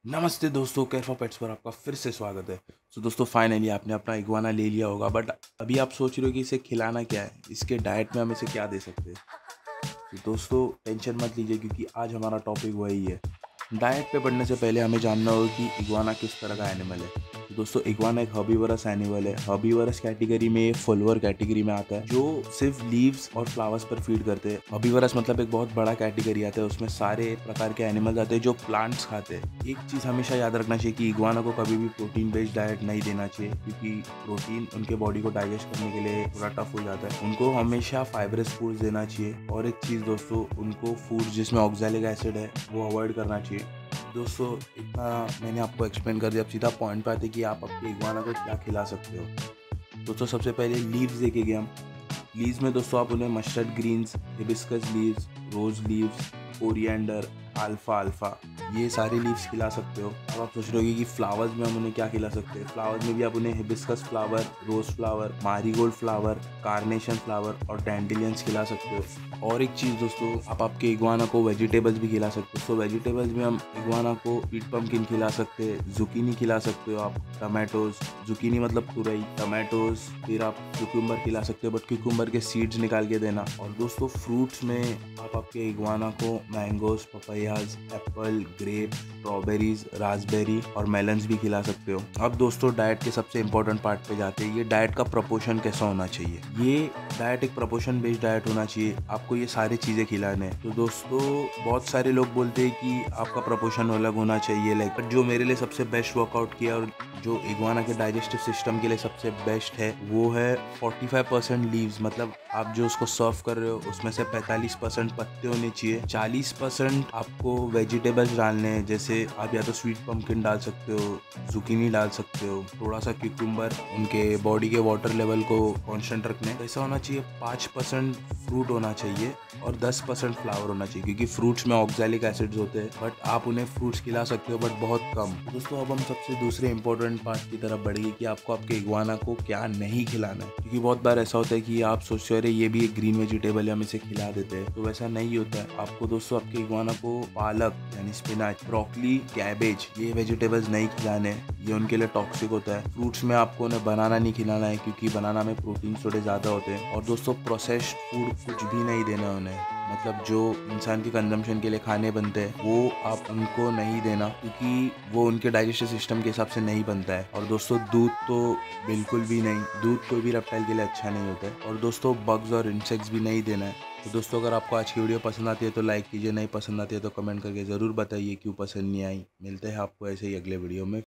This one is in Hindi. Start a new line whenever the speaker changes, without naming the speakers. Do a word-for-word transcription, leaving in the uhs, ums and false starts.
नमस्ते दोस्तों, केयर फॉर पेट्स पर आपका फिर से स्वागत है। सो दोस्तों, फाइनली आपने अपना इग्वाना ले लिया होगा, बट अभी आप सोच रहे हो कि इसे खिलाना क्या है, इसके डाइट में हम इसे क्या दे सकते हैं। तो दोस्तों, टेंशन मत लीजिए क्योंकि आज हमारा टॉपिक वही है। डाइट पे बढ़ने से पहले हमें जानना होगा कि इग्वाना किस तरह का एनिमल है। तो दोस्तों, इग्वाना एक हर्बीवरस एनिमल है। हर्बीवरस कैटेगरी में ये फॉलोअर कैटेगरी में आता है, जो सिर्फ लीव्स और फ्लावर्स पर फीड करते हैं। हर्बीवरस मतलब एक बहुत बड़ा कैटेगरी आता है, उसमें सारे प्रकार के एनिमल्स आते हैं जो प्लांट्स खाते हैं। एक चीज़ हमेशा याद रखना चाहिए कि इग्वाना को कभी भी प्रोटीन बेस्ड डाइट नहीं देना चाहिए, क्योंकि प्रोटीन उनके बॉडी को डाइजेस्ट करने के लिए थोड़ा टफ हो जाता है। उनको हमेशा फाइबरस फूड देना चाहिए। और एक चीज़ दोस्तों, उनको फूड जिसमें ऑक्सैलिक एसिड है वो अवॉइड करना चाहिए। दोस्तों, इतना मैंने आपको एक्सप्लेन कर दिया। अब सीधा पॉइंट पे आते कि आप अपने इग्वाना को क्या खिला सकते हो। दोस्तों, सबसे पहले लीव्स देखेंगे हम। लीव्स में दोस्तों आप उन्हें mustard greens, hibiscus leaves, rose leaves, coriander, अल्फा अल्फा, ये सारे लीव्स खिला सकते हो। अब आप सोच रहे होगे कि फ्लावर्स में हम उन्हें क्या खिला सकते हैं। फ्लावर्स में भी आप उन्हें hibiscus flower, rose flower, marigold flower, carnation flower और डैंडेलियंस खिला सकते हो। और एक चीज़ दोस्तों, आप आपके इग्वाना को वेजिटेबल्स भी खिला सकते हो। तो वेजिटेबल्स में हम इग्वाना को स्वीट पम्पकिन खिला सकते हैं, जुकीनी खिला सकते हो आप, टमाटोज, जुकीनी मतलब तुरई, टमाटोज, फिर आप क्यूकम्बर खिला सकते हो, बट क्यूकम्बर के सीड्स निकाल के देना। और दोस्तों, फ्रूट्स में आप आपके इग्वाना को mangoes, papayas, apple, grape, strawberries, raspberry और मेलन्स भी खिला सकते हो। अब दोस्तों, डाइट के सबसे इंपॉर्टेंट पार्ट पे जाते हैं। ये डाइट का प्रपोर्शन कैसा होना चाहिए। ये डाइट एक प्रपोर्शन बेस्ड डाइट होना चाहिए। आपको ये सारी चीज़ें खिलाने हैं। तो दोस्तों, बहुत सारे लोग बोलते हैं कि आपका प्रपोर्शन अलग होना चाहिए, लाइक जो मेरे लिए सबसे बेस्ट वर्कआउट किया और जो इग्वाना के डाइजेस्टिव सिस्टम के लिए सबसे बेस्ट है वो है पैंतालीस परसेंट लीव्स। मतलब आप जो उसको सर्व कर रहे हो उसमें से पैंतालीस परसेंट पत्ते होने चाहिए। चालीस परसेंट आपको वेजिटेबल्स डालने हैं, जैसे आप या तो स्वीट पम्पकिन डाल सकते हो, जुकीनी डाल सकते हो, थोड़ा सा क्यूकम्बर, उनके बॉडी के वाटर लेवल को कांस्टेंट रखने। ऐसा होना चाहिए। पाँच परसेंट फ्रूट होना चाहिए और दस परसेंट फ्लावर होना चाहिए, क्योंकि फ्रूट्स में ऑक्सैलिक एसिड्स होते हैं, बट आप उन्हें फ्रूट्स खिला सकते हो बट बहुत कम। दोस्तों, अब हम सबसे दूसरे इंपॉर्टेंट पार्ट की तरफ बढ़ेंगे कि आपको आपके इग्वाना को क्या नहीं खिलाना है। क्योंकि बहुत बार ऐसा होता है कि आप सोचते हो अरे ये भी एक ग्रीन वेजिटेबल है, हम इसे खिला देते हैं, तो वैसा नहीं होता है। आपको दोस्तों आपके इग्वाना को पालक यानी स्पिनाच, ब्रोकली, कैबेज, ये वेजिटेबल्स नहीं खिलाने हैं, ये उनके लिए टॉक्सिक होता है। फ्रूट्स में आपको उन्हें बनाना नहीं खिलाना है, क्योंकि बनाना में प्रोटीन थोड़े ज़्यादा होते हैं। और दोस्तों, प्रोसेस्ड फूड कुछ भी नहीं देना है उन्हें। मतलब जो इंसान के कंजम्पशन के लिए खाने बनते हैं वो आप उनको नहीं देना, क्योंकि वो उनके डाइजेस्टिव सिस्टम के हिसाब से नहीं बनता है। और दोस्तों, दूध तो बिल्कुल भी नहीं। दूध कोई भी रेप्टाइल के लिए अच्छा नहीं होता है। और दोस्तों, बग्स और इंसेक्ट्स भी नहीं देना है। तो दोस्तों, अगर आपको आज की वीडियो पसंद आती है तो लाइक कीजिए, नहीं पसंद आती है तो कमेंट करके ज़रूर बताइए क्यों पसंद नहीं आई। मिलते हैं आपको ऐसे ही अगले वीडियो में।